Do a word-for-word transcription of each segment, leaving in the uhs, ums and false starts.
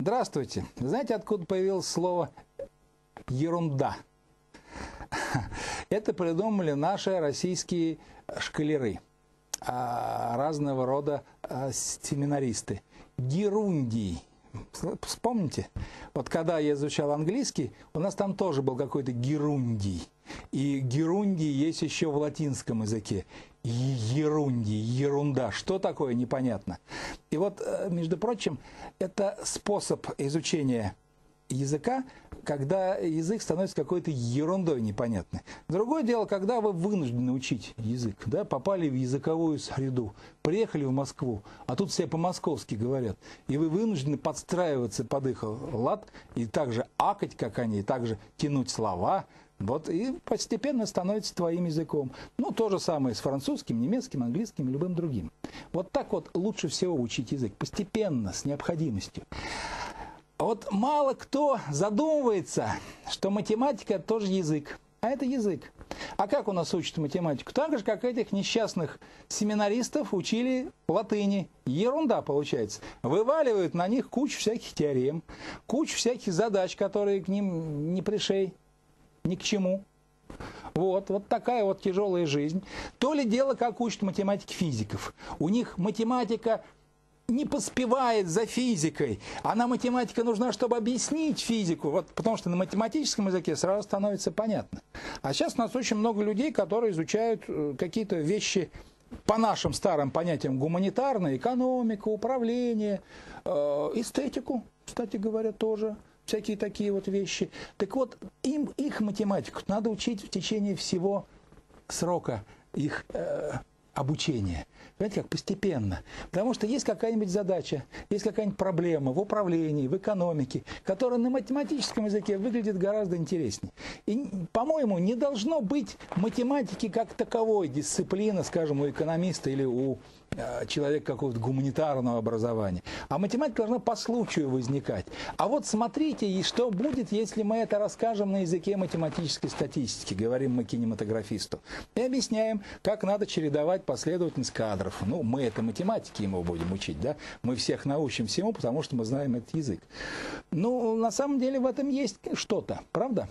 Здравствуйте. Знаете, откуда появилось слово «ерунда»? Это придумали наши российские школяры, разного рода семинаристы. Герундий. Вспомните, вот когда я изучал английский, у нас там тоже был какой-то герундий. И герундий есть еще в латинском языке. Ерундий, ерунда. Что такое, непонятно. И вот, между прочим, это способ изучения языка, когда язык становится какой-то ерундой непонятной. Другое дело, когда вы вынуждены учить язык, да, попали в языковую среду, приехали в Москву, а тут все по-московски говорят, и вы вынуждены подстраиваться под их лад, и также акать, как они, и также тянуть слова, вот, и постепенно становится твоим языком. Ну, то же самое с французским, немецким, английским и любым другим. Вот так вот лучше всего учить язык, постепенно, с необходимостью. Вот мало кто задумывается, что математика тоже язык, а это язык. А как у нас учат математику? Так же, как этих несчастных семинаристов учили латыни. Ерунда получается. Вываливают на них кучу всяких теорем, кучу всяких задач, которые к ним не пришей, ни к чему. Вот, вот такая вот тяжелая жизнь. То ли дело, как учат математики физиков. У них математика не поспевает за физикой. Она, математика, нужна, чтобы объяснить физику. Вот, потому что на математическом языке сразу становится понятно. А сейчас у нас очень много людей, которые изучают какие-то вещи по нашим старым понятиям гуманитарная, экономика, управление, э, эстетику, кстати говоря, тоже. Всякие такие вот вещи. Так вот, им их математику надо учить в течение всего срока их э, обучения. Понимаете, как постепенно. Потому что есть какая-нибудь задача, есть какая-нибудь проблема в управлении, в экономике, которая на математическом языке выглядит гораздо интереснее. И, по-моему, не должно быть математики как таковой дисциплины, скажем, у экономиста или у э, человека какого-то гуманитарного образования. А математика должна по случаю возникать. А вот смотрите, и что будет, если мы это расскажем на языке математической статистики, говорим мы кинематографисту, и объясняем, как надо чередовать последовательность кадров. Ну, мы это математики ему будем учить, да? Мы всех научим всему, потому что мы знаем этот язык. Ну, на самом деле в этом есть что-то, правда?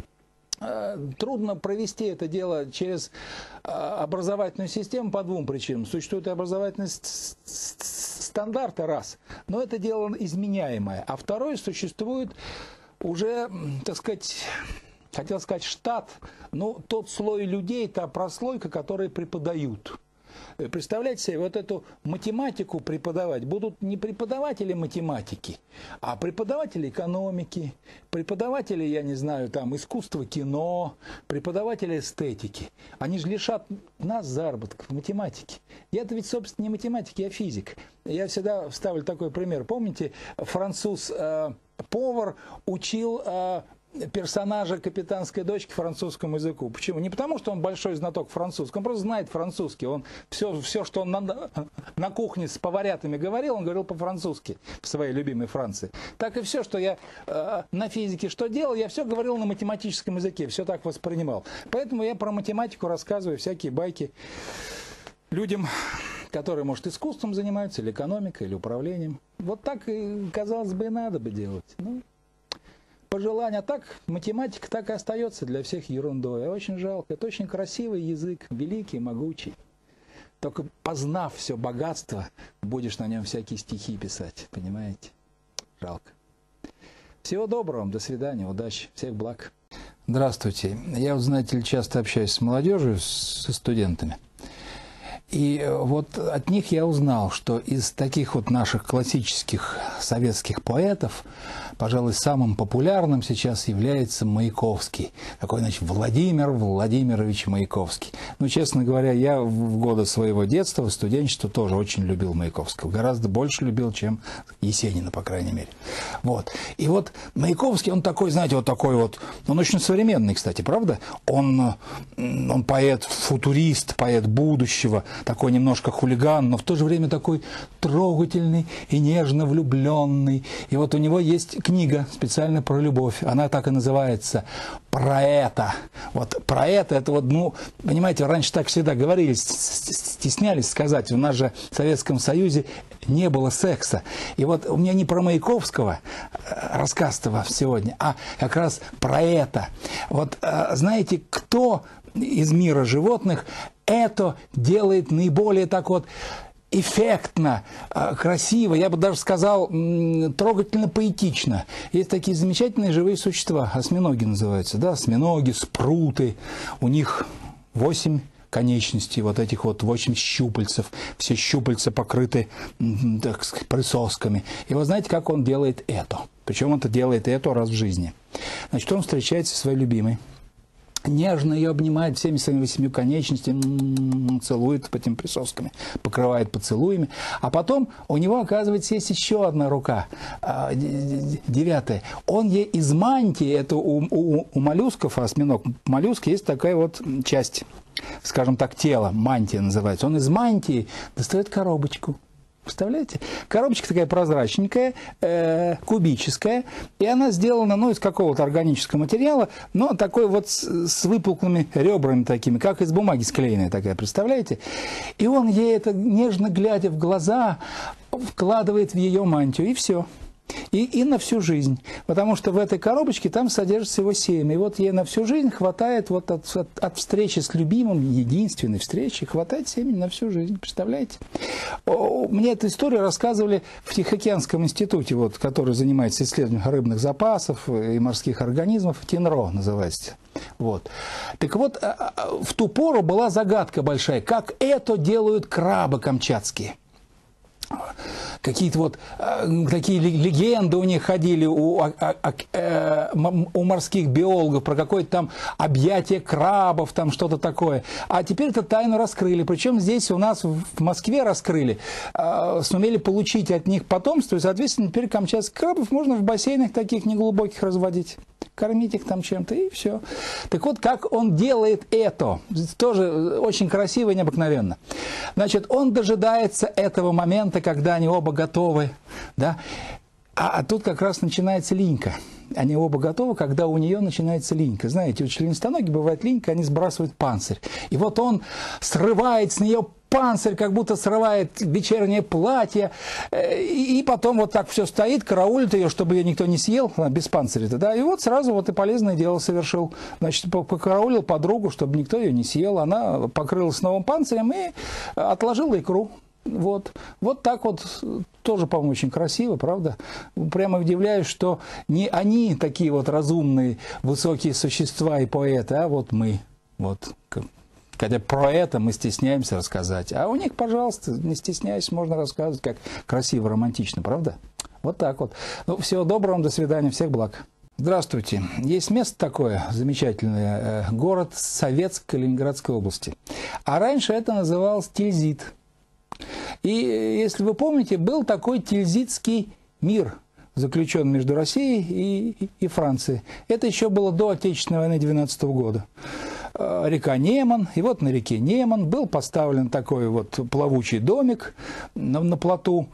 Трудно провести это дело через образовательную систему по двум причинам. Существуют образовательные стандарты, раз, но это дело изменяемое. А второе, существует уже, так сказать, хотел сказать штат, но тот слой людей, та прослойка, которые преподают. Представляете себе, вот эту математику преподавать будут не преподаватели математики, а преподаватели экономики, преподаватели, я не знаю, там, искусства кино, преподаватели эстетики. Они же лишат нас заработка в математике. Я-то ведь, собственно, не математик, я физик. Я всегда ставлю такой пример. Помните, француз-повар э, учил... Э, персонажа капитанской дочки французскому языку. Почему? Не потому, что он большой знаток французского, он просто знает французский. Он все, все что он на, на кухне с поварятами говорил, он говорил по-французски в своей любимой Франции. Так и все, что я э, на физике что делал, я все говорил на математическом языке, все так воспринимал. Поэтому я про математику рассказываю всякие байки людям, которые, может, искусством занимаются, или экономикой, или управлением. Вот так, казалось бы, и надо бы делать. Ну, пожелание. А так, математика так и остается для всех ерундой. Очень жалко. Это очень красивый язык, великий, могучий. Только познав все богатство, будешь на нем всякие стихи писать. Понимаете? Жалко. Всего доброго вам. До свидания. Удачи. Всех благ. Здравствуйте. Я, вот, знаете ли, часто общаюсь с молодежью, со студентами. И вот от них я узнал, что из таких вот наших классических советских поэтов, пожалуй, самым популярным сейчас является Маяковский. Такой, значит, Владимир Владимирович Маяковский. Ну, честно говоря, я в годы своего детства, студенчества тоже очень любил Маяковского. Гораздо больше любил, чем Есенина, по крайней мере. Вот. И вот Маяковский, он такой, знаете, вот такой вот, он очень современный, кстати, правда? Он, он поэт-футурист, поэт будущего. такой немножко хулиган, но в то же время такой трогательный и нежно влюбленный. И вот у него есть книга специально про любовь. Она так и называется «Про это». Вот про это, это вот, ну, понимаете, раньше так всегда говорили, стеснялись сказать. У нас же в Советском Союзе не было секса. И вот у меня не про Маяковского рассказ-то сегодня, а как раз про это. Вот знаете, кто из мира животных это делает наиболее так вот эффектно, красиво, я бы даже сказал, трогательно поэтично. Есть такие замечательные живые существа, осьминоги называются, да, осьминоги, спруты, у них восемь конечностей, вот этих вот восемь щупальцев, все щупальца покрыты, так сказать, присосками. И вы знаете, как он делает это? Причем он это делает это раз в жизни. Значит, он встречается со своей любимой, нежно ее обнимает всеми своими восемью конечностями, целует по этим присосками, покрывает поцелуями. А потом у него, оказывается, есть еще одна рука, девятая. Он ей из мантии, это у, у, у моллюсков, осьминог, моллюск, есть такая вот часть, скажем так, тело, мантия называется. Он из мантии достает коробочку. Представляете? Коробочка такая прозрачненькая, э, кубическая, и она сделана, ну, из какого-то органического материала, но такой вот с, с выпуклыми ребрами такими, как из бумаги склеенная такая, представляете? И он ей это, нежно глядя в глаза, вкладывает в ее мантию, и все. И, и на всю жизнь. Потому что в этой коробочке там содержится его семя. И вот ей на всю жизнь хватает вот от, от, от встречи с любимым, единственной встречи, хватает семени на всю жизнь. Представляете? О, мне эту историю рассказывали в Тихоокеанском институте, вот, который занимается исследованием рыбных запасов и морских организмов. ТИНРО называется. Вот. Так вот, в ту пору была загадка большая, как это делают крабы камчатские. Какие-то вот э, такие легенды у них ходили, у, а, а, э, у морских биологов, про какое-то там объятие крабов, там что-то такое. А теперь эту тайну раскрыли. Причем здесь у нас в Москве раскрыли, э, сумели получить от них потомство, и, соответственно, теперь камчатских крабов можно в бассейнах таких неглубоких разводить. Кормить их там чем-то, и все. Так вот, как он делает это, тоже очень красиво и необыкновенно. Значит, он дожидается этого момента, когда они оба готовы, да, а, а тут как раз начинается линька. Они оба готовы, когда у нее начинается линька. Знаете, у членистоногих бывает линька, они сбрасывают панцирь. И вот он срывает с нее панцирь, как будто срывает вечернее платье, и потом вот так все стоит, караулит ее, чтобы ее никто не съел, без панциря-то, да, и вот сразу вот и полезное дело совершил. Значит, покараулил подругу, чтобы никто ее не съел, она покрылась новым панцирем и отложила икру. Вот. Вот так вот, тоже, по-моему, очень красиво, правда? Прямо удивляюсь, что не они такие вот разумные, высокие существа и поэты, а вот мы, вот. Хотя про это мы стесняемся рассказать. А у них, пожалуйста, не стесняясь, можно рассказывать, как красиво, романтично, правда? Вот так вот. Ну, всего доброго вам, до свидания, всех благ. Здравствуйте. Есть место такое замечательное, город Советск Калининградской области. А раньше это называлось Тильзит. И, если вы помните, был такой Тильзитский мир, заключен между Россией и, и Францией. Это еще было до Отечественной войны девятнадцатого года. Река Неман, и вот на реке Неман был поставлен такой вот плавучий домик на, на плоту,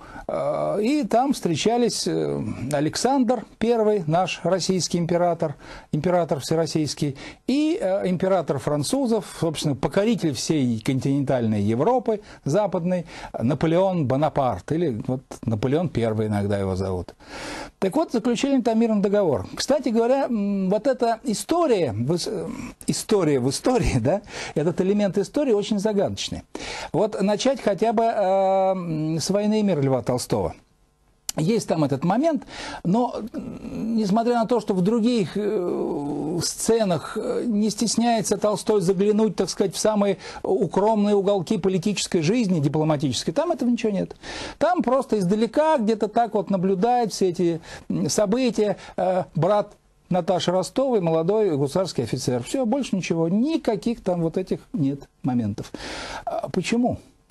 и там встречались Александр Первый, наш российский император, император всероссийский, и император французов, собственно, покоритель всей континентальной Европы, западной, Наполеон Бонапарт, или вот Наполеон Первый иногда его зовут. Так вот, заключили там мирный договор. Кстати говоря, вот эта история, история в истории, да, этот элемент истории очень загадочный. Вот начать хотя бы э, с «Войны и мира» Льва Толстого. Есть там этот момент, но несмотря на то, что в других э, сценах не стесняется Толстой заглянуть, так сказать, в самые укромные уголки политической жизни, дипломатической, там этого ничего нет. Там просто издалека где-то так вот наблюдает все эти события э, брат Наташи Ростовой, молодой гусарский офицер. Все, больше ничего, никаких там вот этих нет моментов. Почему?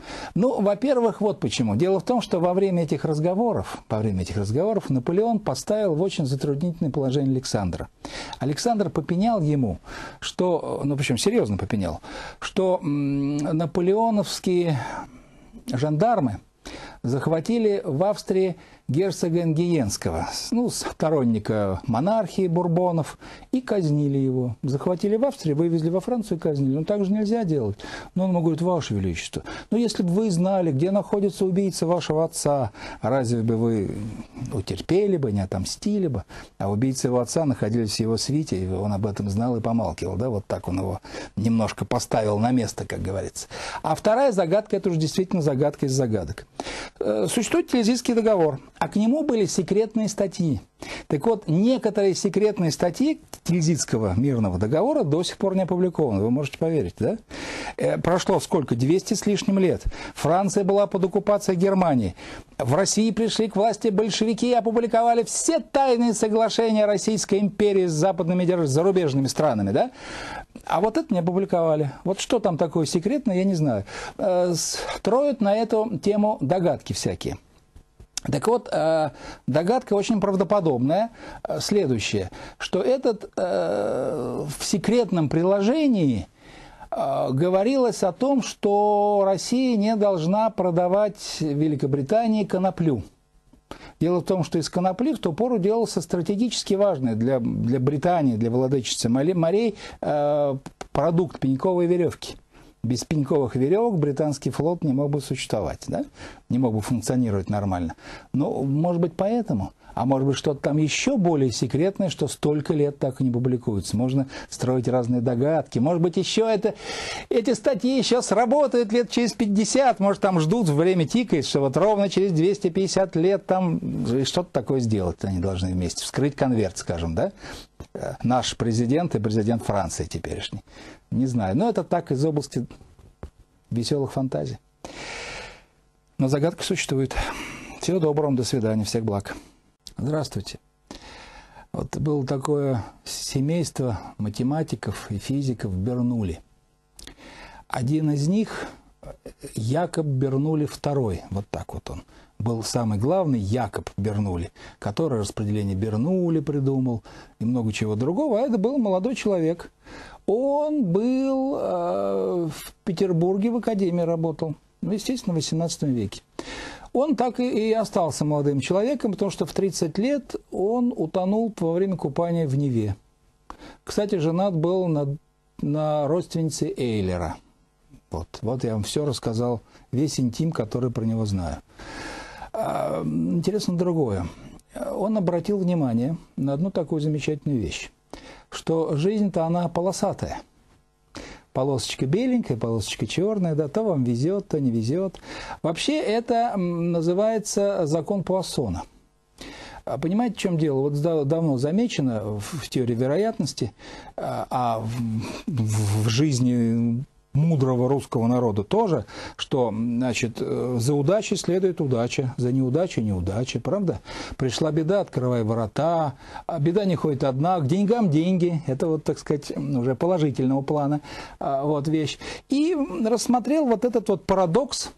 Ну, во-первых, вот почему. Дело в том, что во время этих разговоров, во время этих разговоров Наполеон поставил в очень затруднительное положение Александра. Александр попенял ему, что, ну, причем серьезно попенял, что наполеоновские жандармы захватили в Австрии герцога Энгиенского, ну, сторонника монархии Бурбонов, и казнили его. Захватили в Австрии, вывезли во Францию и казнили. Ну, так же нельзя делать. Но он ему говорит: Ваше Величество, ну, если бы вы знали, где находится убийца вашего отца, разве бы вы утерпели бы, не отомстили бы? А убийцы его отца находились в его свите, и он об этом знал и помалкивал. Да? Вот так он его немножко поставил на место, как говорится. А вторая загадка, это уже действительно загадка из загадок. Существует Тильзитский договор, а к нему были секретные статьи. Так вот, некоторые секретные статьи Тильзитского мирного договора до сих пор не опубликованы. Вы можете поверить, да? Прошло сколько? двести с лишним лет. Франция была под оккупацией Германии. В России пришли к власти большевики и опубликовали все тайные соглашения Российской империи с западными с зарубежными странами, да? А вот это не опубликовали. Вот что там такое секретное, я не знаю. Строят на эту тему догадки всякие. Так вот, догадка очень правдоподобная, следующая, что этот в секретном приложении говорилось о том, что Россия не должна продавать Великобритании коноплю. Дело в том, что из конопли в ту пору делался стратегически важный для, для Британии, для владычицы морей продукт пеньковой веревки. Без пеньковых веревок британский флот не мог бы существовать, да? Не мог бы функционировать нормально. Ну, может быть, поэтому. А может быть, что-то там еще более секретное, что столько лет так и не публикуется. Можно строить разные догадки. Может быть, еще это, эти статьи еще сработают лет через пятьдесят. Может, там ждут, время тикает, что вот ровно через двести пятьдесят лет там что-то такое сделать они должны вместе. Вскрыть конверт, скажем, да? Наш президент и президент Франции теперешний. Не знаю. Но это так из области веселых фантазий. Но загадка существует. Всего доброго, до свидания, всех благ. Здравствуйте. Вот было такое семейство математиков и физиков Бернулли. Один из них, Якоб Бернулли второй, вот так вот он, был самый главный, Якоб Бернулли, который распределение Бернулли придумал и много чего другого. А это был молодой человек. Он был э, в Петербурге, в академии работал, ну, естественно, в восемнадцатом веке. Он так и, и остался молодым человеком, потому что в тридцать лет он утонул во время купания в Неве. Кстати, женат был на, на родственнице Эйлера. Вот, вот я вам все рассказал, весь интим, который про него знаю. А, интересно другое. Он обратил внимание на одну такую замечательную вещь, что жизнь-то она полосатая. Полосочка беленькая, полосочка черная, да, то вам везет, то не везет. Вообще это называется закон Пуассона. Понимаете, в чем дело? Вот давно замечено в теории вероятности, а в, в жизни мудрого русского народа тоже, что, значит, за удачей следует удача, за неудачей неудача, правда? Пришла беда, открывай ворота, а беда не ходит одна, к деньгам деньги, это вот, так сказать, уже положительного плана вот вещь. И рассмотрел вот этот вот парадокс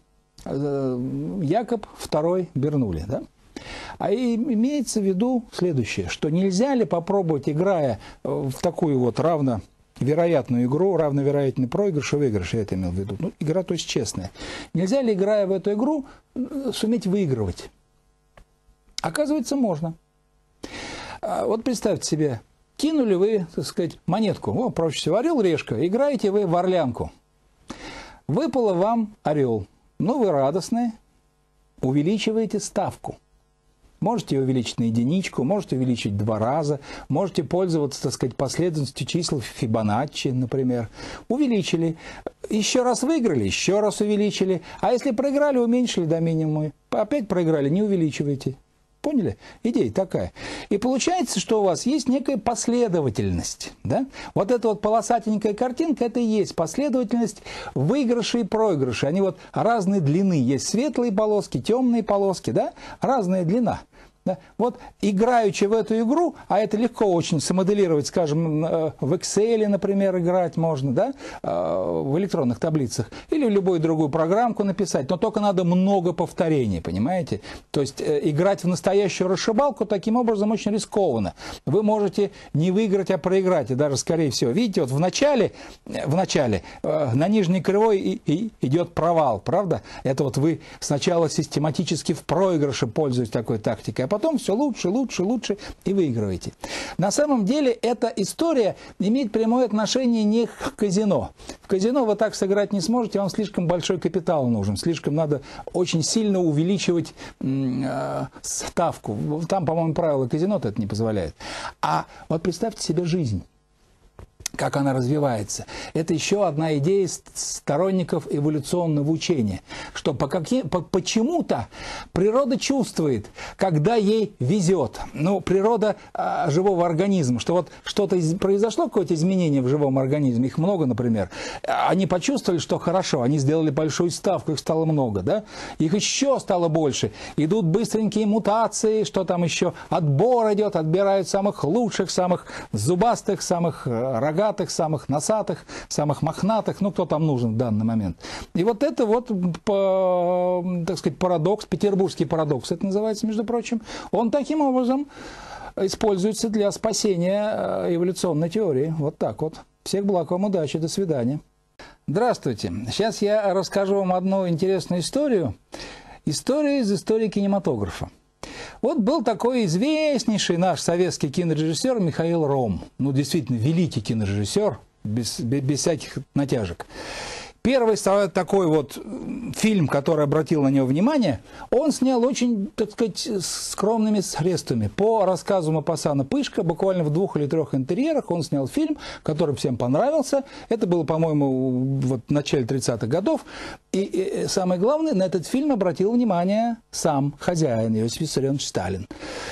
Якоб второй Бернулли, да? А имеется в виду следующее, что нельзя ли попробовать, играя в такую вот равно вероятную игру, равновероятный проигрыш и выигрыш, я это имел в виду. Ну, игра, то есть честная. Нельзя ли, играя в эту игру, суметь выигрывать? Оказывается, можно. Вот представьте себе, кинули вы, так сказать, монетку, о, проще всего, орел, решка, играете вы в орлянку. Выпало вам орел. Ну, вы радостные, увеличиваете ставку. Можете увеличить на единичку, можете увеличить два раза, можете пользоваться, так сказать, последовательностью чисел Фибоначчи, например. Увеличили. Еще раз выиграли, еще раз увеличили. А если проиграли, уменьшили до минимума. Опять проиграли, не увеличивайте. Поняли? Идея такая. И получается, что у вас есть некая последовательность. Да? Вот эта вот полосатенькая картинка, это и есть последовательность выигрышей и проигрышей. Они вот разной длины. Есть светлые полоски, темные полоски, да? Разная длина. Да? Вот играючи в эту игру, а это легко очень смоделировать, скажем, в Excel, например, играть можно, да? В электронных таблицах, или в любую другую программку написать, но только надо много повторений, понимаете? То есть играть в настоящую расшибалку таким образом очень рискованно. Вы можете не выиграть, а проиграть, и даже скорее всего. Видите, вот в начале, в начале на нижней кривой и, и идет провал, правда? Это вот вы сначала систематически в проигрыше пользуетесь такой тактикой, а потом все лучше, лучше, лучше и выигрываете. На самом деле эта история имеет прямое отношение не к казино. В казино вы так сыграть не сможете, вам слишком большой капитал нужен, слишком надо очень сильно увеличивать э, ставку. Там, по-моему, правила казино-то это не позволяет. А вот представьте себе жизнь, как она развивается. Это еще одна идея сторонников эволюционного учения, что по каким, по, почему-то природа чувствует, когда ей везет. Ну, природа а, живого организма, что вот что-то из, произошло, какое-то изменение в живом организме, их много, например. Они почувствовали, что хорошо, они сделали большую ставку, их стало много, да? Их еще стало больше. Идут быстренькие мутации, что там еще? Отбор идет, отбирают самых лучших, самых зубастых, самых рогатых, самых носатых, самых мохнатых, ну, кто там нужен в данный момент. И вот это вот, по, так сказать, парадокс, петербургский парадокс, это называется, между прочим, он таким образом используется для спасения эволюционной теории. Вот так вот. Всех благ вам, удачи, до свидания. Здравствуйте. Сейчас я расскажу вам одну интересную историю. Историю из истории кинематографа. Вот был такой известнейший наш советский кинорежиссер Михаил Ром. Ну, действительно, великий кинорежиссер, без, без, без всяких натяжек. Первый такой вот фильм, который обратил на него внимание, он снял очень, так сказать, скромными средствами. По рассказу Мопассана Пышка, буквально в двух или трех интерьерах он снял фильм, который всем понравился. Это было, по-моему, вот в начале тридцатых годов. И, и самое главное, на этот фильм обратил внимание сам хозяин Иосиф Виссарионович Сталин.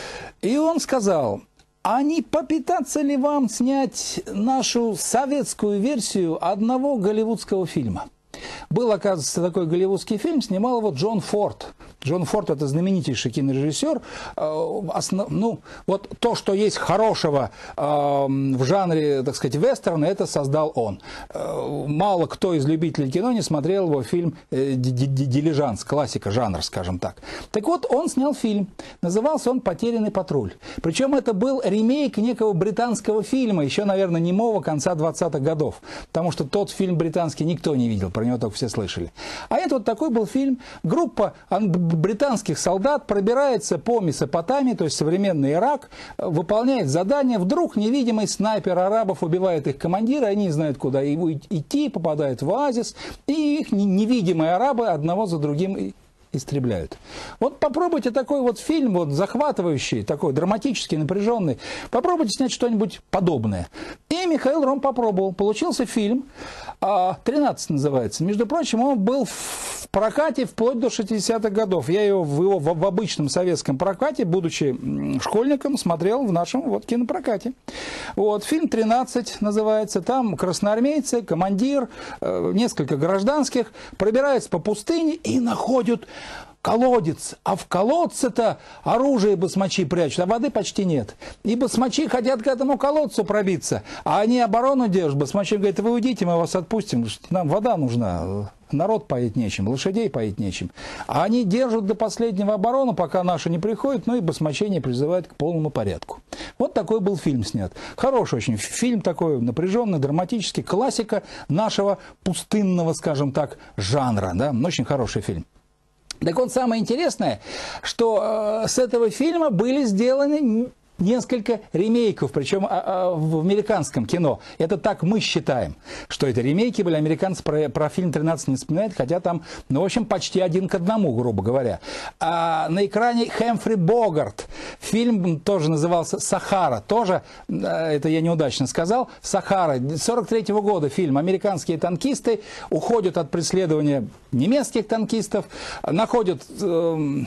И он сказал: а не попытаться ли вам снять нашу советскую версию одного голливудского фильма? Был, оказывается, такой голливудский фильм, снимал его Джон Форд. Джон Форд – это знаменитейший кинорежиссер. Основ... Ну, вот то, что есть хорошего э, в жанре, так сказать, вестерна, это создал он. Э, мало кто из любителей кино не смотрел его фильм э, «Дилижанс», классика жанра, скажем так. Так вот, он снял фильм. Назывался он «Потерянный патруль». Причем это был ремейк некого британского фильма, еще, наверное, немого конца двадцатых годов. Потому что тот фильм британский никто не видел, про него только все слышали. А это вот такой был фильм. Группа британских солдат пробирается по Месопотамии, то есть современный Ирак, выполняет задание. Вдруг невидимый снайпер арабов убивает их командира, они не знают, куда идти, попадают в оазис, и их невидимые арабы одного за другим истребляют. Вот попробуйте такой вот фильм, вот захватывающий, такой драматический, напряженный, попробуйте снять что-нибудь подобное. И Михаил Ром попробовал. Получился фильм, тринадцать называется. Между прочим, он был в прокате вплоть до шестидесятых годов. Я его в, его в, в обычном советском прокате, будучи школьником, смотрел в нашем вот кинопрокате. Вот, фильм «тринадцать» называется. Там красноармейцы, командир, несколько гражданских пробираются по пустыне и находят колодец, а в колодце-то оружие басмачи прячут, а воды почти нет. И басмачи хотят к этому колодцу пробиться, а они оборону держат. Басмачи говорят: вы уйдите, мы вас отпустим, нам вода нужна, народ поить нечем, лошадей поить нечем. А они держат до последнего оборону, пока наши не приходят, ну и басмачей не призывают к полному порядку. Вот такой был фильм снят. Хороший очень фильм, такой напряженный, драматический, классика нашего пустынного, скажем так, жанра. Да? Очень хороший фильм. Так вот, самое интересное, что э, с этого фильма были сделаны несколько ремейков, причем а, а, в американском кино. Это так мы считаем, что это ремейки были. Американцы про, про фильм «тринадцать» не вспоминают, хотя там, ну, в общем, почти один к одному, грубо говоря. А на экране Хэмфри Богарт. Фильм тоже назывался «Сахара». Тоже, это я неудачно сказал, «Сахара». сорок третьего года фильм. Американские танкисты уходят от преследования немецких танкистов, находят Э,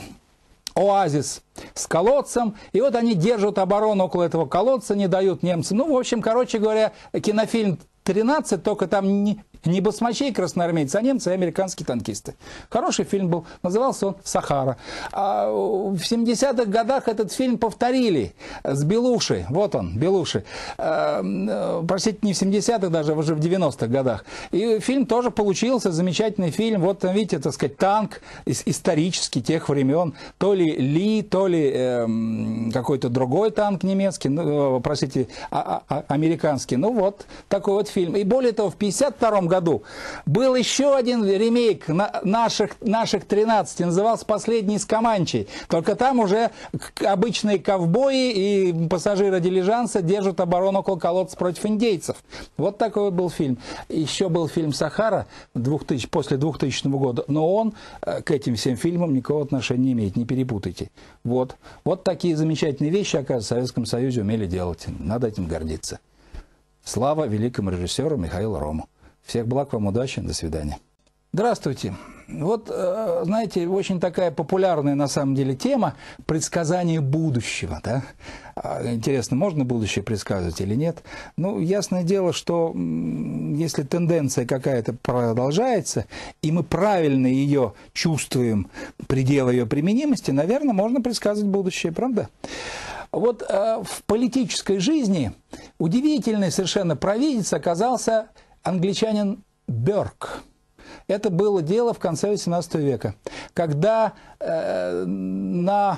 оазис с колодцем, и вот они держат оборону около этого колодца, не дают немцам. Ну, в общем, короче говоря, кинофильм тринадцать, только там не, Не басмачей красноармейцы, а немцы и американские танкисты. Хороший фильм был, назывался он «Сахара». А в семидесятых годах этот фильм повторили с Белуши. Вот он, Белуши. Простите, не в семидесятых даже, а уже в девяностых годах. И фильм тоже получился, замечательный фильм. Вот там, видите, так сказать, танк исторический тех времен. То ли Ли, то ли э, какой-то другой танк немецкий, ну, простите, а, а, американский. Ну вот, такой вот фильм. И более того, в пятьдесят втором году был еще один ремейк на наших, наших тринадцати, назывался «Последний из Команчей». Только там уже обычные ковбои и пассажиры дилижанса держат оборону около колодца против индейцев. Вот такой вот был фильм. Еще был фильм «Сахара» двухтысячного, после двухтысячного года, но он к этим всем фильмам никакого отношения не имеет, не перепутайте. Вот. Вот такие замечательные вещи, оказывается, в Советском Союзе умели делать. Надо этим гордиться. Слава великому режиссеру Михаилу Рому. Всех благ вам, удачи, до свидания. Здравствуйте. Вот, знаете, очень такая популярная на самом деле тема – предсказание будущего. Да? Интересно, можно будущее предсказывать или нет? Ну, ясное дело, что если тенденция какая-то продолжается, и мы правильно ее чувствуем, пределы ее применимости, наверное, можно предсказывать будущее, правда? Вот э, в политической жизни удивительный совершенно провидец оказался англичанин Бёрк. Это было дело в конце восемнадцатого века, когда э, на,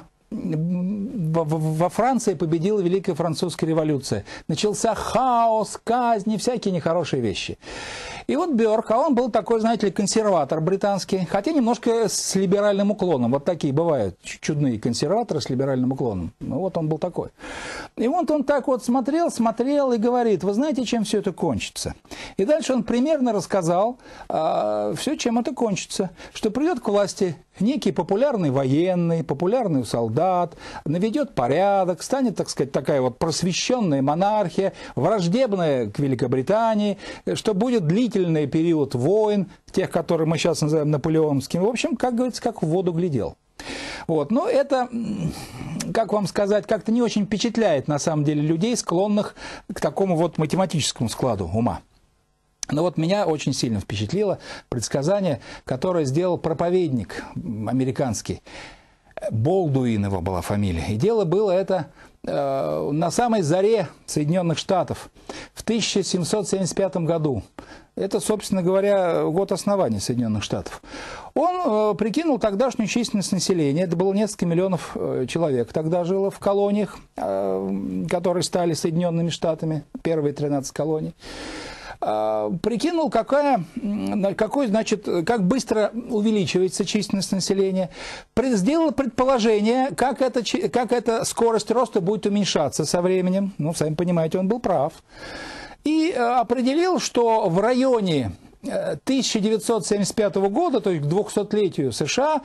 во Франции победила Великая Французская революция. Начался хаос, казни, всякие нехорошие вещи. И вот Бёрк, а он был такой, знаете ли, консерватор британский, хотя немножко с либеральным уклоном. Вот такие бывают чудные консерваторы с либеральным уклоном. Ну вот он был такой. И вот он так вот смотрел, смотрел и говорит: вы знаете, чем все это кончится? И дальше он примерно рассказал а, все, чем это кончится. Что придет к власти некий популярный военный, популярный солдат, наведет порядок, станет, так сказать, такая вот просвещенная монархия, враждебная к Великобритании, что будет длительный период войн, тех, которые мы сейчас называем наполеоновскими. В общем, как говорится, как в воду глядел. Вот. Но это, как вам сказать, как-то не очень впечатляет, на самом деле, людей, склонных к такому вот математическому складу ума. Но вот меня очень сильно впечатлило предсказание, которое сделал проповедник американский. Болдуин его была фамилия. И дело было это э, на самой заре Соединенных Штатов в тысяча семьсот семьдесят пятом году. Это, собственно говоря, год основания Соединенных Штатов. Он э, прикинул тогдашнюю численность населения. Это было несколько миллионов э, человек. Тогда жило в колониях, э, которые стали Соединенными Штатами, первые тринадцать колоний. Прикинул, какая, какой, значит, как быстро увеличивается численность населения, сделал предположение, как эта, как эта скорость роста будет уменьшаться со временем. Ну, сами понимаете, он был прав. И определил, что в районе тысяча девятьсот семьдесят пятого года, то есть к двухсотлетию США,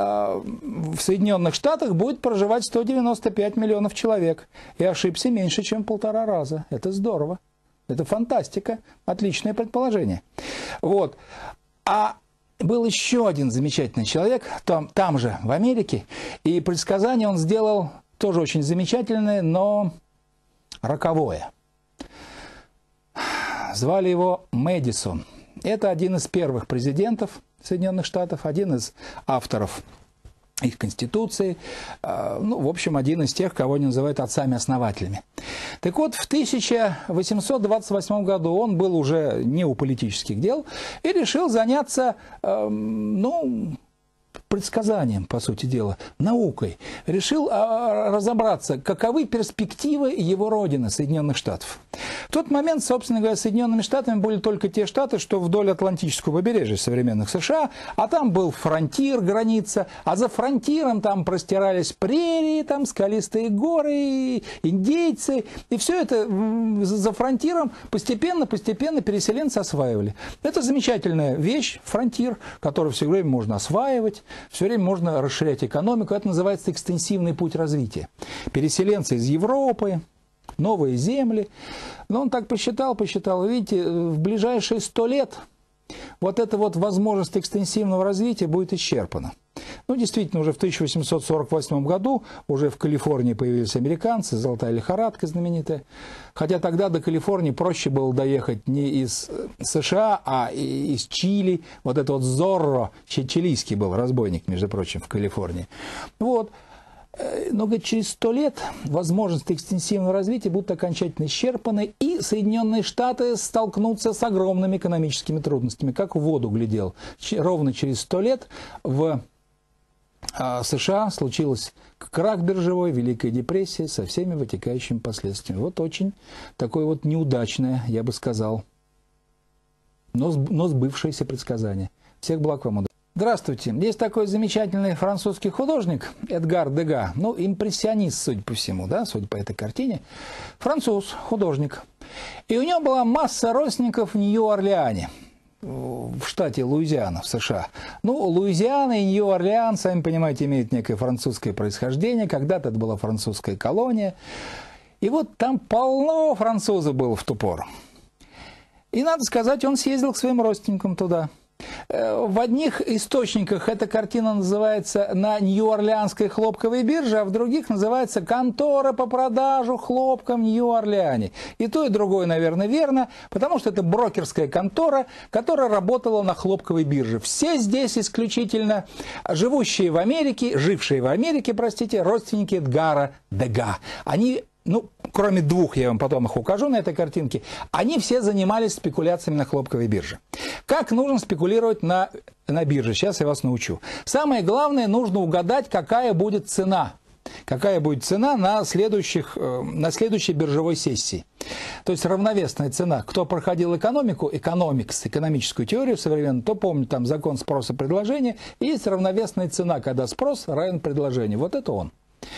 в Соединенных Штатах будет проживать сто девяносто пять миллионов человек. И ошибся меньше, чем в полтора раза. Это здорово. Это фантастика, отличное предположение. Вот. А был еще один замечательный человек, там, там же, в Америке, и предсказание он сделал тоже очень замечательное, но роковое. Звали его Мэдисон. Это один из первых президентов Соединенных Штатов, один из авторов их конституции, ну, в общем, один из тех, кого они называют отцами-основателями. Так вот, в тысяча восемьсот двадцать восьмом году он был уже не у политических дел и решил заняться, ну, предсказанием, по сути дела, наукой. Решил разобраться, каковы перспективы его родины, Соединенных Штатов. В тот момент, собственно говоря, Соединенными Штатами были только те штаты, что вдоль Атлантического побережья современных США, а там был фронтир, граница, а за фронтиром там простирались прерии, там скалистые горы, индейцы, и все это за фронтиром постепенно-постепенно переселенцы осваивали. Это замечательная вещь, фронтир, который все время можно осваивать, все время можно расширять экономику. Это называется экстенсивный путь развития. Переселенцы из Европы, новые земли. Но он так посчитал, посчитал. Видите, в ближайшие сто лет вот эта вот возможность экстенсивного развития будет исчерпана. Ну, действительно, уже в тысяча восемьсот сорок восьмом году уже в Калифорнии появились американцы, золотая лихорадка знаменитая. Хотя тогда до Калифорнии проще было доехать не из США, а из Чили. Вот это вот Зорро, чилийский был разбойник, между прочим, в Калифорнии. Вот. Но, говорит, через сто лет возможности экстенсивного развития будут окончательно исчерпаны, и Соединенные Штаты столкнутся с огромными экономическими трудностями, как в воду глядел. Ровно через сто лет в США случилась крах биржевой, Великая депрессия со всеми вытекающими последствиями. Вот очень такое вот неудачное, я бы сказал, но, но сбывшееся предсказание. Всех благ вам. Здравствуйте. Есть такой замечательный французский художник Эдгар Дега, ну, импрессионист, судя по всему, да, судя по этой картине. Француз, художник. И у него была масса родственников в Нью-Орлеане, в штате Луизиана, в США. Ну, Луизиана и Нью-Орлеан, сами понимаете, имеют некое французское происхождение. Когда-то это была французская колония. И вот там полно французов было в ту пору. И, надо сказать, он съездил к своим родственникам туда. В одних источниках эта картина называется «На Нью-Орлеанской хлопковой бирже», а в других называется «Контора по продажу хлопка в Нью-Орлеане». И то, и другое, наверное, верно, потому что это брокерская контора, которая работала на хлопковой бирже. Все здесь исключительно живущие в Америке, жившие в Америке, простите, родственники Эдгара Дега. Они... Ну, кроме двух, я вам потом их укажу на этой картинке, они все занимались спекуляциями на хлопковой бирже. Как нужно спекулировать на, на бирже? Сейчас я вас научу. Самое главное, нужно угадать, какая будет цена. Какая будет цена на, следующих, на следующей биржевой сессии. То есть равновесная цена. Кто проходил экономику, экономикс, экономическую теорию современную, то помнит там закон спроса и предложения. И есть равновесная цена, когда спрос равен предложению. Вот это он.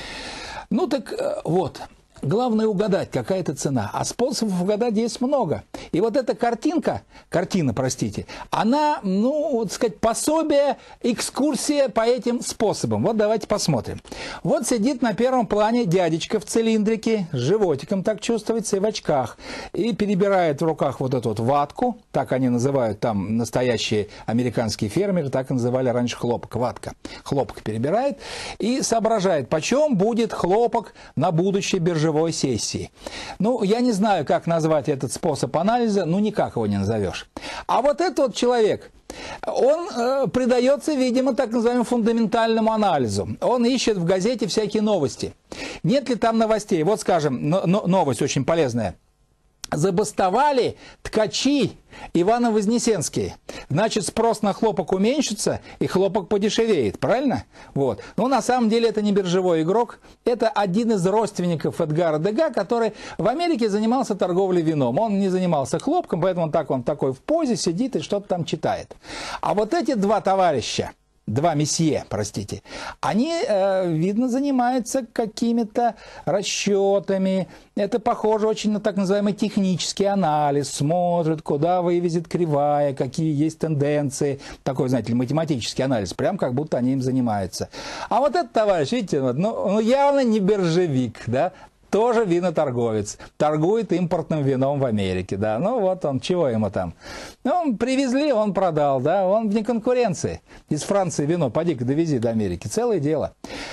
Ну так вот. Главное угадать, какая это цена. А способов угадать есть много. И вот эта картинка, картина, простите, она, ну, вот сказать, пособие, экскурсия по этим способам. Вот давайте посмотрим. Вот сидит на первом плане дядечка в цилиндрике, с животиком так чувствуется, и в очках. И перебирает в руках вот эту вот ватку, так они называют там настоящие американские фермеры, так и называли раньше хлопок, ватка. Хлопок перебирает и соображает, почем будет хлопок на будущей биржевой сессии. Ну, я не знаю, как назвать этот способ анализа, ну, никак его не назовешь. А вот этот вот человек, он э, предается, видимо, так называемому фундаментальному анализу. Он ищет в газете всякие новости. Нет ли там новостей? Вот, скажем, но, но, новость очень полезная. Забастовали ткачи Ивано-Вознесенские. Значит, спрос на хлопок уменьшится, и хлопок подешевеет, правильно? Вот. Но на самом деле это не биржевой игрок, это один из родственников Эдгара Дега, который в Америке занимался торговлей вином. Он не занимался хлопком, поэтому так он такой в позе сидит и что-то там читает. А вот эти два товарища, два месье, простите, они, э, видно, занимаются какими-то расчетами. Это похоже очень на так называемый технический анализ. Смотрят, куда вывезет кривая, какие есть тенденции. Такой, знаете ли, математический анализ. Прям как будто они им занимаются. А вот этот товарищ, видите, ну, ну явно не биржевик, да? Тоже виноторговец, торгует импортным вином в Америке, да, ну вот он, чего ему там, ну, привезли, он продал, да, он вне конкуренции, из Франции вино, поди-ка довези до Америки, целое дело.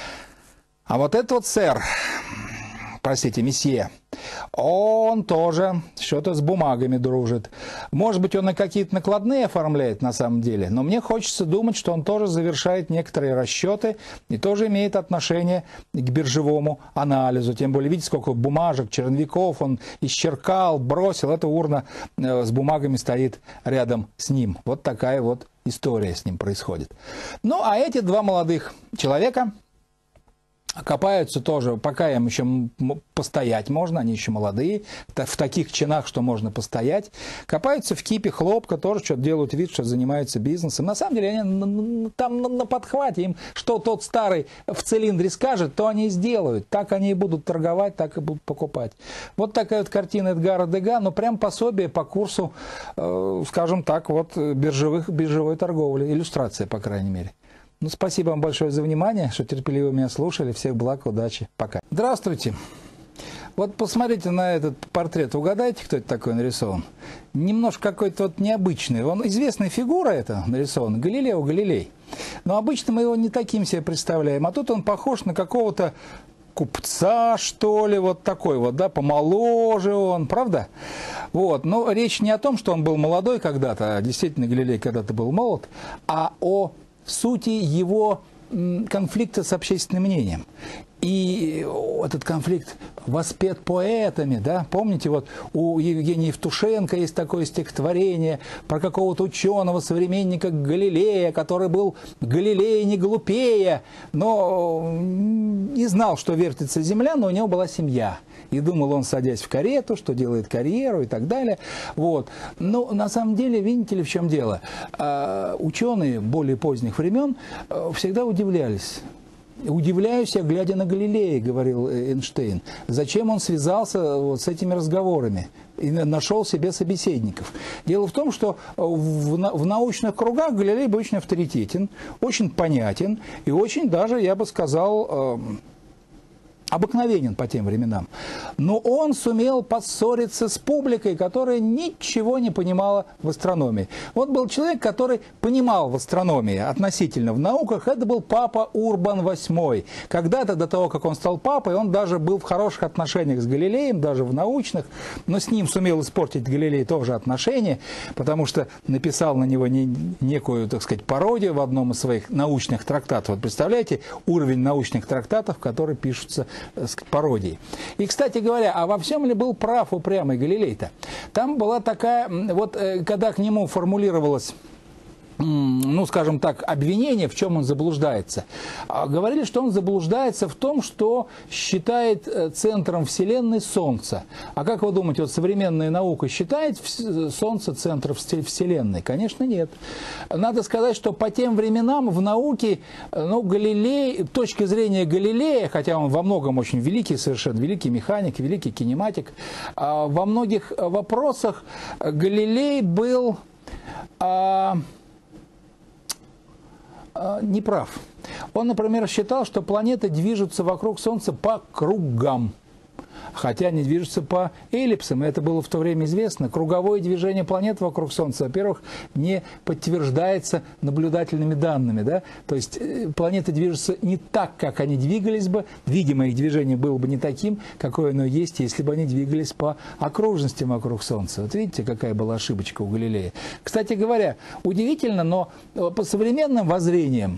А вот этот вот сэр, простите, месье, он тоже что-то с бумагами дружит. Может быть, он и какие-то накладные оформляет на самом деле, но мне хочется думать, что он тоже завершает некоторые расчеты и тоже имеет отношение к биржевому анализу. Тем более, видите, сколько бумажек, черновиков он исчеркал, бросил. Эта урна с бумагами стоит рядом с ним. Вот такая вот история с ним происходит. Ну, а эти два молодых человека копаются тоже, пока им еще постоять можно, они еще молодые, в таких чинах, что можно постоять. Копаются в кипе хлопка, тоже что-то делают вид, что занимаются бизнесом. На самом деле они там на подхвате, им что тот старый в цилиндре скажет, то они и сделают. Так они и будут торговать, так и будут покупать. Вот такая вот картина Эдгара Дега, но прям пособие по курсу, э, скажем так, вот биржевых, биржевой торговли. Иллюстрация, по крайней мере. Ну, спасибо вам большое за внимание, что терпеливо меня слушали. Всех благ, удачи. Пока. Здравствуйте. Вот посмотрите на этот портрет. Угадайте, кто это такой нарисован? Немножко какой-то вот необычный. Он известная фигура это нарисована. Галилео Галилей. Но обычно мы его не таким себе представляем. А тут он похож на какого-то купца, что ли, вот такой вот, да, помоложе он, правда? Вот, но речь не о том, что он был молодой когда-то, а действительно Галилей когда-то был молод, а о сути его конфликта с общественным мнением. И этот конфликт воспет поэтами, да, помните, вот у Евгения Евтушенко есть такое стихотворение про какого-то ученого, современника Галилея, который был Галилея не глупее, но не знал, что вертится земля, но у него была семья. И думал он, садясь в карету, что делает карьеру и так далее. Вот. Но на самом деле, видите ли, в чем дело? Ученые более поздних времен всегда удивлялись. «Удивляюсь я, глядя на Галилея», — говорил Эйнштейн. «Зачем он связался вот с этими разговорами и нашел себе собеседников?» Дело в том, что в, в научных кругах Галилей был очень авторитетен, очень понятен и очень даже, я бы сказал, обыкновенен по тем временам. Но он сумел поссориться с публикой, которая ничего не понимала в астрономии. Вот был человек, который понимал в астрономии относительно в науках, это был папа Урбан восьмой. Когда-то, до того, как он стал папой, он даже был в хороших отношениях с Галилеем, даже в научных, но с ним сумел испортить Галилей тоже отношения, потому что написал на него не, некую, так сказать, пародию в одном из своих научных трактатов. Вот представляете, уровень научных трактатов, которые пишутся с пародией. И, кстати говоря, а во всем ли был прав упрямый Галилей-то? Там была такая, вот когда к нему формулировалась, ну, скажем так, обвинение, в чем он заблуждается. Говорили, что он заблуждается в том, что считает центром Вселенной Солнце. А как вы думаете, вот современная наука считает Солнце центром Вселенной? Конечно, нет. Надо сказать, что по тем временам в науке, ну, Галилей, точки зрения Галилея, хотя он во многом очень великий совершенно, великий механик, великий кинематик, во многих вопросах Галилей был не прав. Он, например, считал, что планеты движутся вокруг Солнца по кругам, хотя они движутся по эллипсам, и это было в то время известно. Круговое движение планет вокруг Солнца, во-первых, не подтверждается наблюдательными данными. Да? То есть планеты движутся не так, как они двигались бы, видимо, их движение было бы не таким, какое оно есть, если бы они двигались по окружности вокруг Солнца. Вот видите, какая была ошибочка у Галилея. Кстати говоря, удивительно, но по современным воззрениям,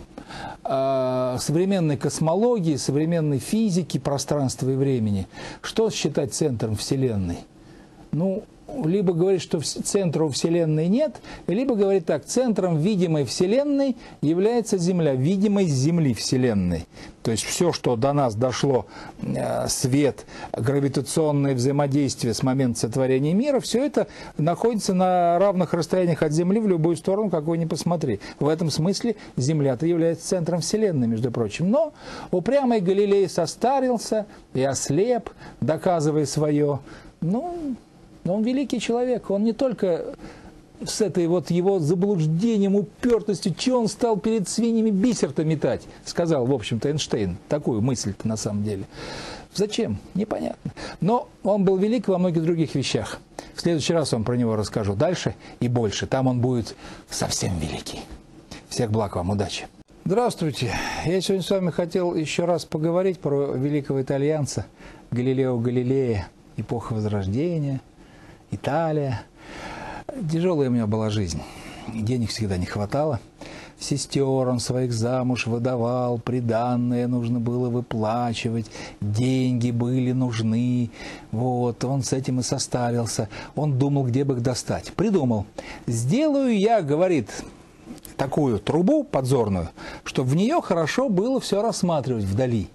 современной космологии, современной физики пространства и времени, что считать центром Вселенной? Ну, либо говорить, что центра у Вселенной нет, либо говорить так: центром видимой Вселенной является Земля, видимой с Земли Вселенной. То есть все, что до нас дошло, свет, гравитационное взаимодействие с момента сотворения мира, все это находится на равных расстояниях от Земли в любую сторону, какую ни посмотри. В этом смысле Земля-то является центром Вселенной, между прочим. Но упрямый Галилей состарился и ослеп, доказывая свое. Ну, но он великий человек, он не только с этой вот его заблуждением, упертостью, че он стал перед свиньями бисер-то метать, сказал, в общем-то, Эйнштейн, такую мысль-то на самом деле. Зачем? Непонятно. Но он был велик во многих других вещах. В следующий раз я вам про него расскажу дальше и больше. Там он будет совсем великий. Всех благ вам, удачи. Здравствуйте. Я сегодня с вами хотел еще раз поговорить про великого итальянца Галилео Галилея, эпоха Возрождения, Италия. Тяжелая у меня была жизнь. Денег всегда не хватало. Сестер он своих замуж выдавал, приданное нужно было выплачивать, деньги были нужны. Вот, он с этим и состарился. Он думал, где бы их достать. Придумал. Сделаю я, говорит, такую трубу подзорную, чтобы в нее хорошо было все рассматривать вдали.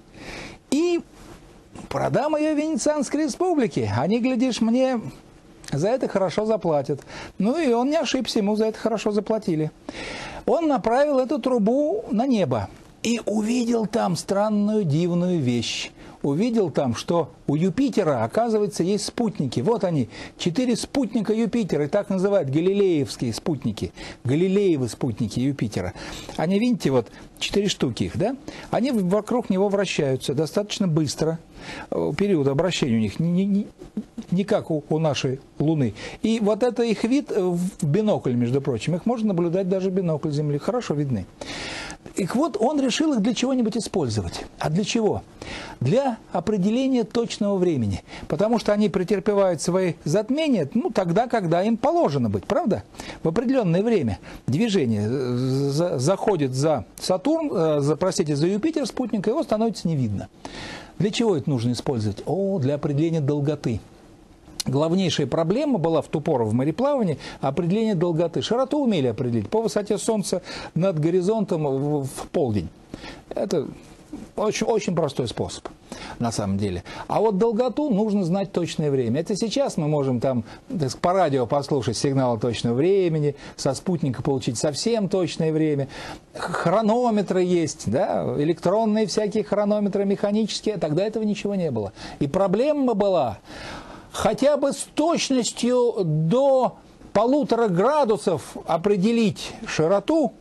И продам ее Венецианской республике. Они, глядишь, мне за это хорошо заплатят. Ну и он не ошибся, ему за это хорошо заплатили. Он направил эту трубу на небо и увидел там странную дивную вещь. Увидел там, что у Юпитера, оказывается, есть спутники. Вот они, четыре спутника Юпитера, и так называют галилеевские спутники, галилеевы спутники Юпитера. Они, видите, вот четыре штуки их, да? Они вокруг него вращаются достаточно быстро. Период обращения у них не, не, не как у, у нашей Луны. И вот это их вид в бинокль, между прочим. Их можно наблюдать даже в бинокль Земли. Хорошо видны. И вот он решил их для чего-нибудь использовать. А для чего? Для определения точного времени. Потому что они претерпевают свои затмения, ну, тогда, когда им положено быть, правда? В определенное время движение заходит за Сатурн, за, простите, за Юпитер, спутник, и его становится не видно. Для чего это нужно использовать? О, для определения долготы. Главнейшая проблема была в ту пору в мореплавании определение долготы. Широту умели определить по высоте Солнца над горизонтом в полдень. Это очень, очень простой способ на самом деле. А вот долготу нужно знать точное время. Это сейчас мы можем там по радио послушать сигналы точного времени, со спутника получить совсем точное время. Хронометры есть, да, электронные всякие хронометры, механические. Тогда этого ничего не было. И проблема была хотя бы с точностью до полутора градусов определить широту,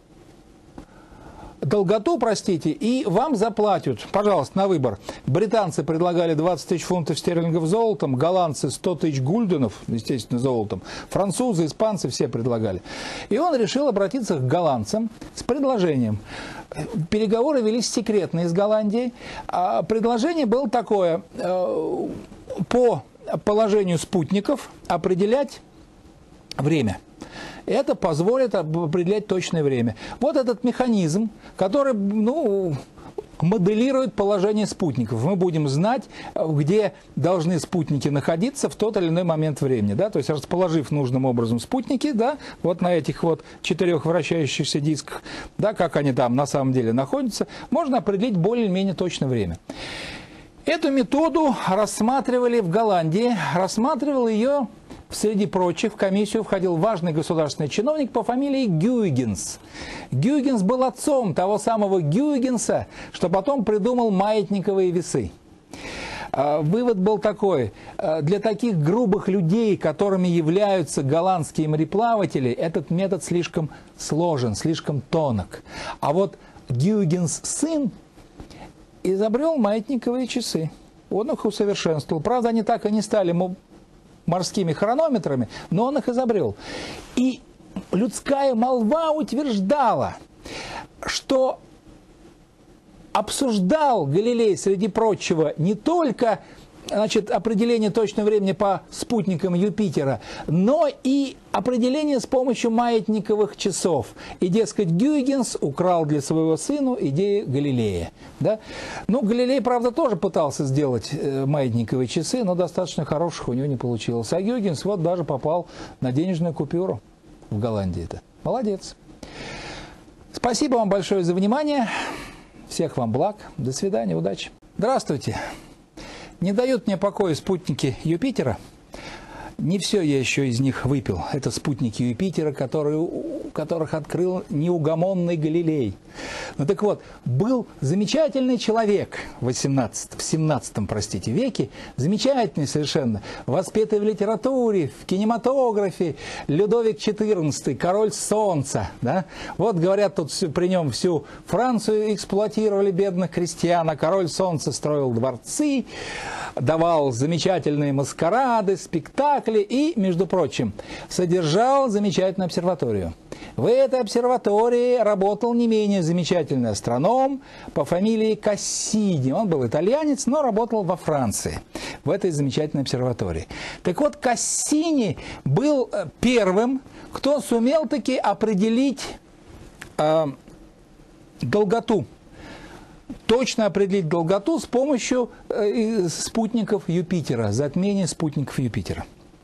долготу, простите, и вам заплатят, пожалуйста, на выбор. Британцы предлагали двадцать тысяч фунтов стерлингов золотом, голландцы сто тысяч гульденов, естественно, золотом, французы, испанцы все предлагали. И он решил обратиться к голландцам с предложением. Переговоры велись секретные с Голландией. А предложение было такое: по положению спутников определять время. Это позволит определять точное время. Вот этот механизм, который, ну, моделирует положение спутников. Мы будем знать, где должны спутники находиться в тот или иной момент времени. Да? То есть, расположив нужным образом спутники, да, вот на этих вот четырех вращающихся дисках, да, как они там на самом деле находятся, можно определить более-менее точное время. Эту методу рассматривали в Голландии, рассматривал ее, среди прочих, в комиссию входил важный государственный чиновник по фамилии Гюйгенс. Гюйгенс был отцом того самого Гюйгенса, что потом придумал маятниковые весы. Вывод был такой: для таких грубых людей, которыми являются голландские мореплаватели, этот метод слишком сложен, слишком тонок. А вот Гюйгенс сын изобрел маятниковые часы. Он их усовершенствовал. Правда, они так и не стали морскими хронометрами, но он их изобрел. И людская молва утверждала, что обсуждал Галилей, среди прочего, не только, значит, определение точного времени по спутникам Юпитера, но и определение с помощью маятниковых часов. И, дескать, Гюйгенс украл для своего сына идею Галилея. Да? Ну, Галилей, правда, тоже пытался сделать маятниковые часы, но достаточно хороших у него не получилось. А Гюйгенс вот даже попал на денежную купюру в Голландии-то. Молодец. Спасибо вам большое за внимание. Всех вам благ. До свидания. Удачи. Здравствуйте. Не дают мне покоя спутники Юпитера. Не все я еще из них выпил. Это спутники Юпитера, которые, которых открыл неугомонный Галилей. Ну так вот, был замечательный человек в восемнадцатом, в семнадцатом, простите, веке, замечательный совершенно, воспетый в литературе, в кинематографе, Людовик четырнадцатый, король солнца. Да? Вот, говорят, тут при нем всю Францию эксплуатировали бедных крестьян, а король солнца строил дворцы, давал замечательные маскарады, спектакли и, между прочим, содержал замечательную обсерваторию. В этой обсерватории работал не менее замечательный астроном по фамилии Кассини. Он был итальянец, но работал во Франции, в этой замечательной обсерватории. Так вот, Кассини был первым, кто сумел таки определить э, долготу. Точно определить долготу с помощью э, спутников Юпитера, затмения спутников Юпитера.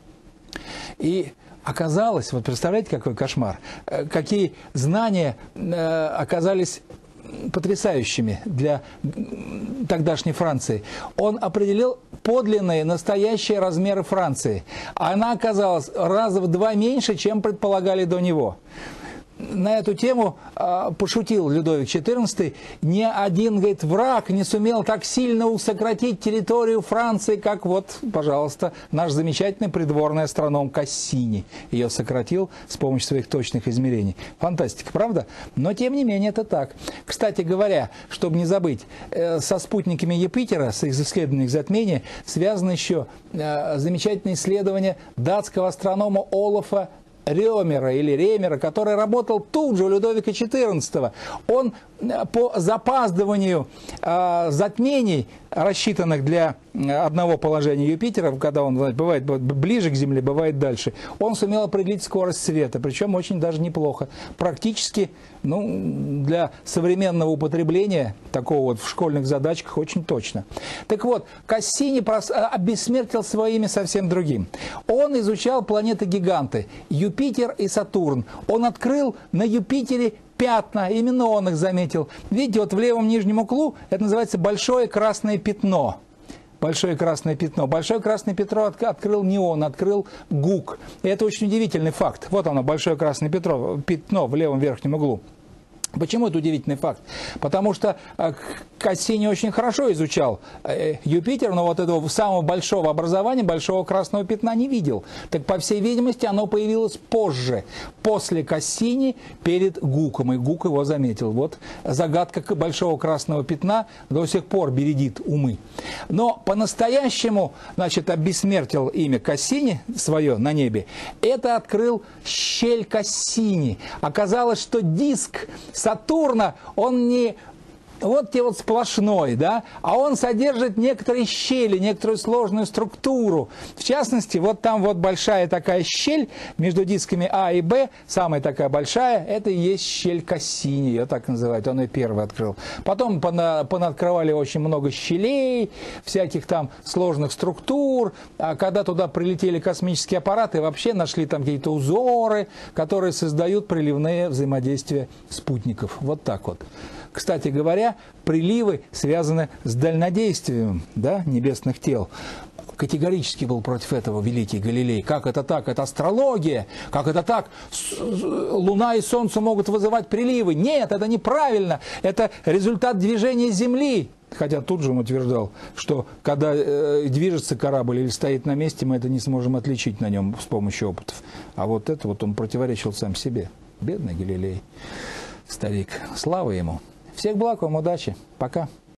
И оказалось, вот представляете, какой кошмар, э, какие знания э, оказались потрясающими для тогдашней Франции. Он определил подлинные, настоящие размеры Франции. Она оказалась раза в два меньше, чем предполагали до него. На эту тему э, пошутил Людовик четырнадцатый. Ни один, говорит, враг не сумел так сильно сократить территорию Франции, как вот, пожалуйста, наш замечательный придворный астроном Кассини. Ее сократил с помощью своих точных измерений. Фантастика, правда? Но, тем не менее, это так. Кстати говоря, чтобы не забыть, э, со спутниками Юпитера, с их исследованием их затмения, связано еще э, замечательное исследование датского астронома Олафа Рёмера или Ремера, который работал тут же у Людовика четырнадцатого. Он по запаздыванию э, затмений, рассчитанных для одного положения Юпитера, когда он бывает ближе к Земле, бывает дальше, он сумел определить скорость света, причем очень даже неплохо. Практически, ну, для современного употребления, такого вот в школьных задачках, очень точно. Так вот, Кассини обессмертил своими совсем другим. Он изучал планеты-гиганты, Юпитер и Сатурн. Он открыл на Юпитере пятна, именно он их заметил. Видите, вот в левом нижнем углу это называется большое красное пятно. Большое красное пятно. Большое красное пятно открыл не он, открыл Гук. И это очень удивительный факт. Вот оно, большое красное пятно, пятно в левом верхнем углу. Почему это удивительный факт? Потому что Кассини очень хорошо изучал Юпитер, но вот этого самого большого образования, большого красного пятна не видел. Так, по всей видимости, оно появилось позже, после Кассини, перед Гуком, и Гук его заметил. Вот загадка большого красного пятна до сих пор бередит умы. Но по-настоящему, значит, обессмертил имя Кассини свое на небе. Это открыл щель Кассини. Оказалось, что диск Сатурна, он не вот те вот сплошной, да, а он содержит некоторые щели, некоторую сложную структуру. В частности, вот там вот большая такая щель между дисками А и Б, самая такая большая, это и есть щель Кассини, ее так называют, он ее первый открыл. Потом понаоткрывали очень много щелей, всяких там сложных структур, а когда туда прилетели космические аппараты, вообще нашли там какие-то узоры, которые создают приливные взаимодействия спутников. Вот так вот. Кстати говоря, приливы связаны с дальнодействием, да, небесных тел. Категорически был против этого великий Галилей. Как это так? Это астрология. Как это так? Луна и Солнце могут вызывать приливы. Нет, это неправильно. Это результат движения Земли. Хотя тут же он утверждал, что когда э, движется корабль или стоит на месте, мы это не сможем отличить на нем с помощью опытов. А вот это вот он противоречил сам себе. Бедный Галилей, старик. Слава ему. Всех благ вам, удачи. Пока.